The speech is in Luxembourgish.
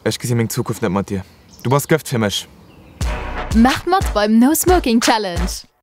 Ech gesinn még Zukunft net mat Dir. Du warst Gëft fir mech. Macht mat beim No Smoking Challenge.